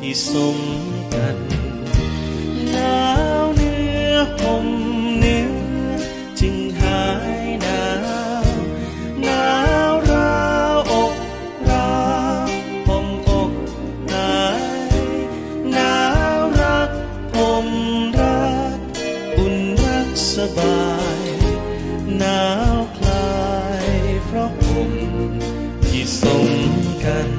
ที่สมกันหนาวเนื้อห่มเนื้อจึงหายหนาวหนาวราวอกราวห่มอกหายหนาวรักห่มรักอุ่นรักสบายหนาวคลายเพราะห่มที่สมกัน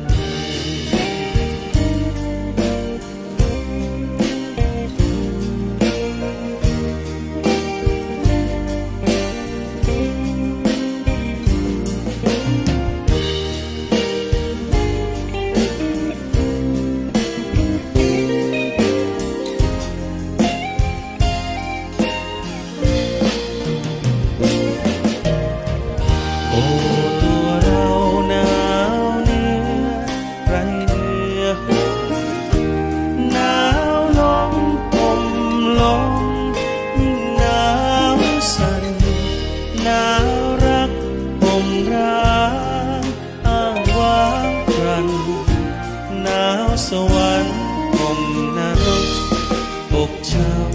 สวรรค์ห่มนรกอกช้ำ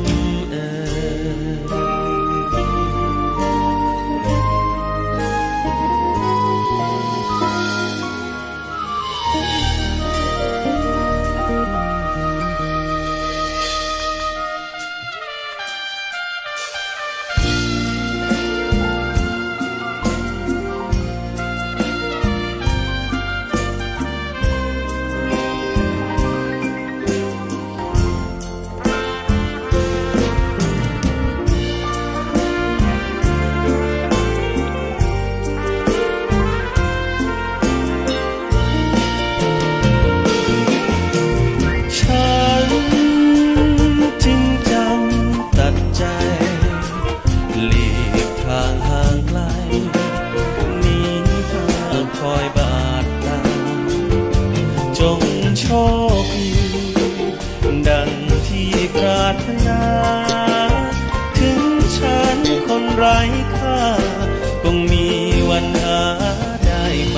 โชคดีดังที่ปรารถนาถึงฉันคนไร้ค่าคงมีวันหาได้ไหม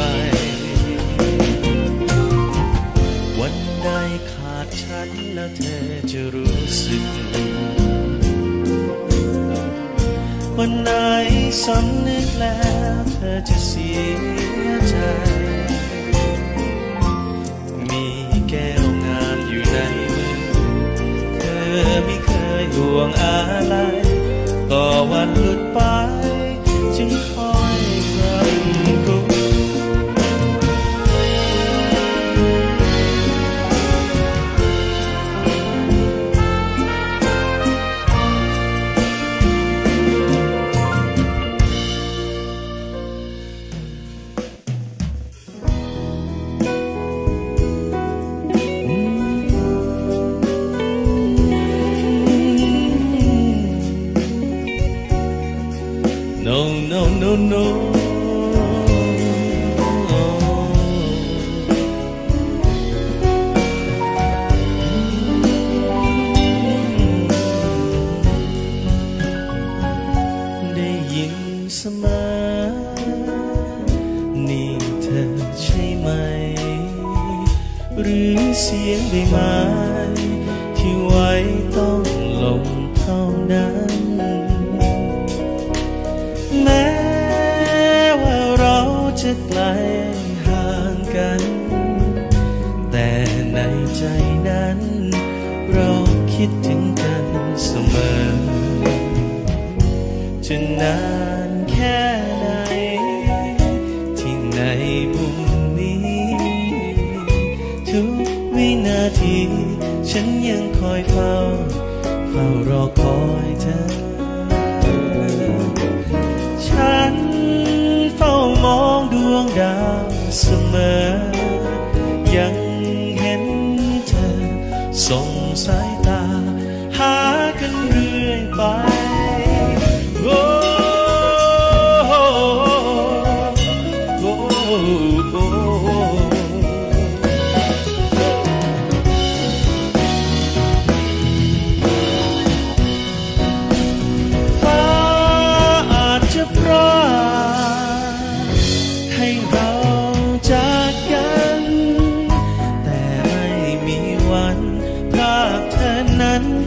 วันใดขาดฉันแล้วเธอจะรู้สึกวันไหนสำนึกแล้วเธอจะเสียใจแก้วงามอยู่ในมือเธอไม่เคยห่วงอะไรต่อวันหลุดไปจึงคอยรำรู้No, no, no, no. ได้ยินเสมอนี่เธอใช่ไหมหรือเสียงใบไม้ที่ไว้ต้องลมเท่านั้นแม้ว่าเราจะไกลห่างกันแต่ในใจนั้นเราคิดถึงกันเสมอจะนานแค่ไหนที่ในมุมนี้ทุกวินาทีฉันยังคอยเฝ้ารอคอยเธอฉันเฝ้ามองดวงดาวเสมอยังเห็นเธอส่งสายตาหากันเรื่อยไปโอ้โอ้โอ้โอ้ให้เราจากกันแต่ไม่มี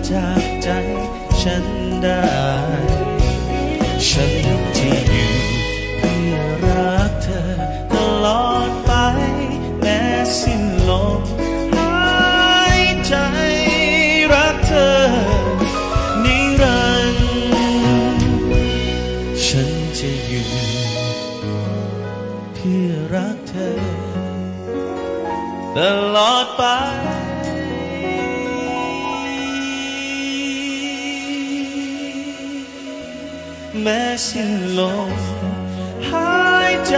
จากใจฉันได้ฉันที่อยู่เพื่อรักเธอตลอดไปแม้สิ้นลมหายใจรักเธอนิรันดร์ฉันจะอยู่เพื่อรักเธอตลอดไปแม้สิ้นลมหายใจ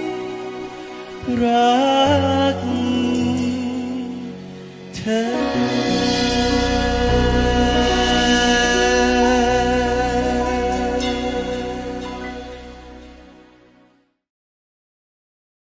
รักเธอ